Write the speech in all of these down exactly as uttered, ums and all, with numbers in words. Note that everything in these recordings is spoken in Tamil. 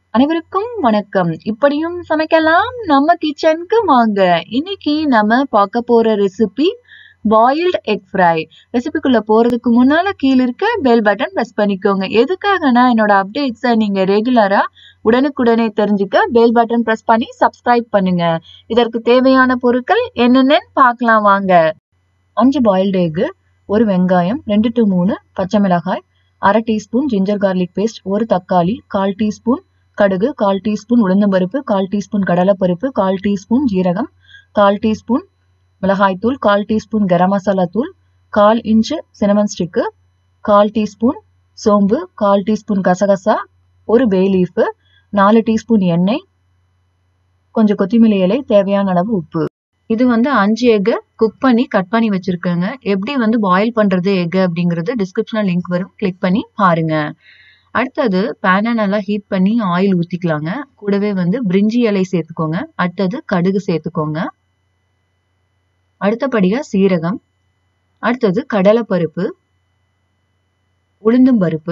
அனைவருக்கும் வணக்கம். இப்படியும் சமைக்கலாம் நம்ம கிச்சனுக்கு வாங்க. இன்னைக்கு நம்ம பார்க்க போற ரெசிபி பாயில்டு எக் ஃப்ரை. ரெசிபிக்குள்ள போறதுக்கு முன்னால கீழ இருக்க பெல் பட்டன் பிரஸ் பண்ணிக்கோங்க. எதுக்காகனா என்னோட அப்டேட்ஸை நீங்க ரெகுலரா உடனுக்குடனே தெரிஞ்சுக்க பெல் பட்டன் பிரஸ் பண்ணி சப்ஸ்கிரைப் பண்ணுங்க. இதற்கு தேவையான பொருட்கள் என்னென்னு பார்க்கலாம் வாங்க. அஞ்சு பாயில்டு எக், ஒரு வெங்காயம், ரெண்டு டு மூணு பச்சை மிளகாய், அரை டீஸ்பூன் ஜிஞ்சர் கார்லிக் பேஸ்ட், ஒரு தக்காளி, கால் டீஸ்பூன் கடுகு, கால் டீஸ்பூன் உளுந்தம்பருப்பு, கால் டீஸ்பூன் கடலைப்பருப்பு, கால் டீஸ்பூன் ஜீரகம், கால் டீஸ்பூன் மிளகாய்த்தூள், கால் டீஸ்பூன் கரம் மசாலா தூள், கால் இன்ச்சு சினமன் ஸ்டிக்கு, கால் டீஸ்பூன் சோம்பு, கால் டீஸ்பூன் கசகசா, ஒரு பே லீஃபு, நாலு டீஸ்பூன் எண்ணெய், கொஞ்சம் கொத்தமல்லி இலை, தேவையான அளவு உப்பு. இது வந்து அஞ்சு எக்கை குக் பண்ணி கட் பண்ணி வச்சிருக்கேங்க. எப்படி வந்து பாயில் பண்றது எக் அப்படிங்கிறது டிஸ்கிரிப்ஷன்ல லிங்க் வரும், கிளிக் பண்ணி பாருங்க. அடுத்தது பேனை நல்லா ஹீட் பண்ணி ஆயில் ஊற்றிக்கலாங்க. கூடவே வந்து பிரிஞ்சி இலை சேர்த்துக்கோங்க. அடுத்தது கடுகு சேர்த்துக்கோங்க. அடுத்தபடியாக சீரகம், அடுத்தது கடலைப்பருப்பு, உளுந்தும் பருப்பு,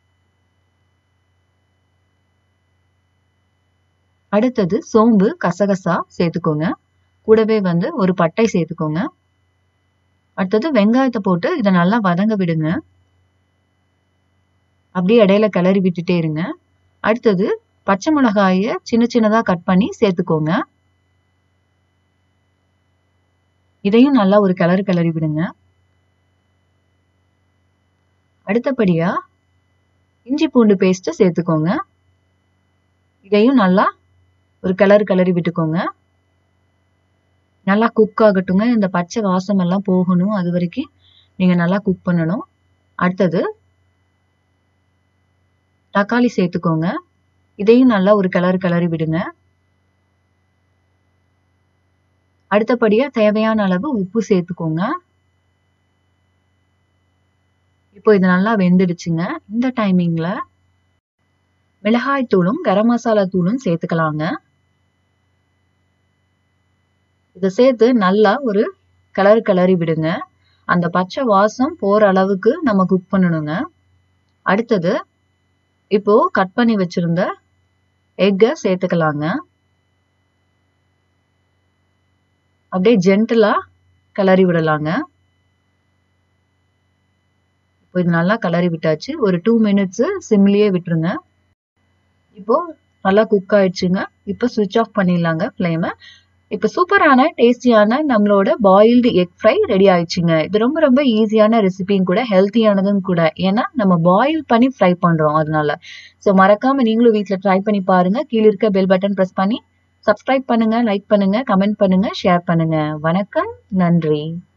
அடுத்தது சோம்பு கசகசா சேர்த்துக்கோங்க. கூடவே வந்து ஒரு பட்டை சேர்த்துக்கோங்க. அடுத்தது வெங்காயத்தை போட்டு இதை நல்லா வதங்க விடுங்க. அப்படியே இடையில கிளறி விட்டுட்டே இருங்க. அடுத்தது பச்சை மிளகாயை சின்ன சின்னதா கட் பண்ணி சேர்த்துக்கோங்க. இதையும் நல்லா ஒரு கிளறு கிளறி விடுங்க. அடுத்தபடியா இஞ்சி பூண்டு பேஸ்ட் சேர்த்துக்கோங்க. இதையும் நல்லா ஒரு கிளறு கிளறி விட்டுக்கோங்க. நல்லா குக் ஆகட்டுங்க. இந்த பச்சை வாசம் எல்லாம் போகணும். அது வரைக்கும் நீங்க நல்லா குக் பண்ணணும். அடுத்தது தக்காளி சேர்த்துக்கோங்க. இதையும் நல்லா ஒரு கிளறு கிளறி விடுங்க. அடுத்தபடியா தேவையான அளவு உப்பு சேர்த்துக்கோங்க. இப்போ இது நல்லா வெந்துடுச்சுங்க. இந்த டைமிங்ல மிளகாய் தூளும் கரம் மசாலா தூளும் சேர்த்துக்கலாங்க. இதை சேர்த்து நல்லா ஒரு கிளறு கிளறி விடுங்க. அந்த பச்சை வாசம் போற அளவுக்கு நம்ம குக் பண்ணணுங்க. அடுத்தது இப்போ கட் பண்ணி வச்சிருந்த எக்கை சேர்த்துக்கலாங்க. அப்படியே ஜென்டலா கிளறி விடலாங்க. இப்போ இது நல்லா கிளறி விட்டாச்சு. ஒரு டூ மினிட்ஸ் சிம்லியே விட்டுருங்க. இப்போ நல்லா குக் ஆயிடுச்சுங்க. இப்போ சுவிட்ச் ஆஃப் பண்ணிடலாங்க ஃப்ளேமை. இப்போ சூப்பரான டேஸ்டியான நம்மளோட பாயில்டு எக் ஃப்ரை ரெடி ஆயிடுச்சுங்க. இது ரொம்ப ரொம்ப ஈஸியான ரெசிபியும் கூட, ஹெல்த்தியானதும் கூட. ஏன்னா நம்ம பாயில் பண்ணி ஃப்ரை பண்றோம் அதனால. ஸோ மறக்காம நீங்களும் வீட்டில் ட்ரை பண்ணி பாருங்க. கீழே இருக்க பெல் பட்டன் ப்ரெஸ் பண்ணி சப்ஸ்கிரைப் பண்ணுங்க, லைக் பண்ணுங்க, கமெண்ட் பண்ணுங்க, ஷேர் பண்ணுங்க. வணக்கம், நன்றி.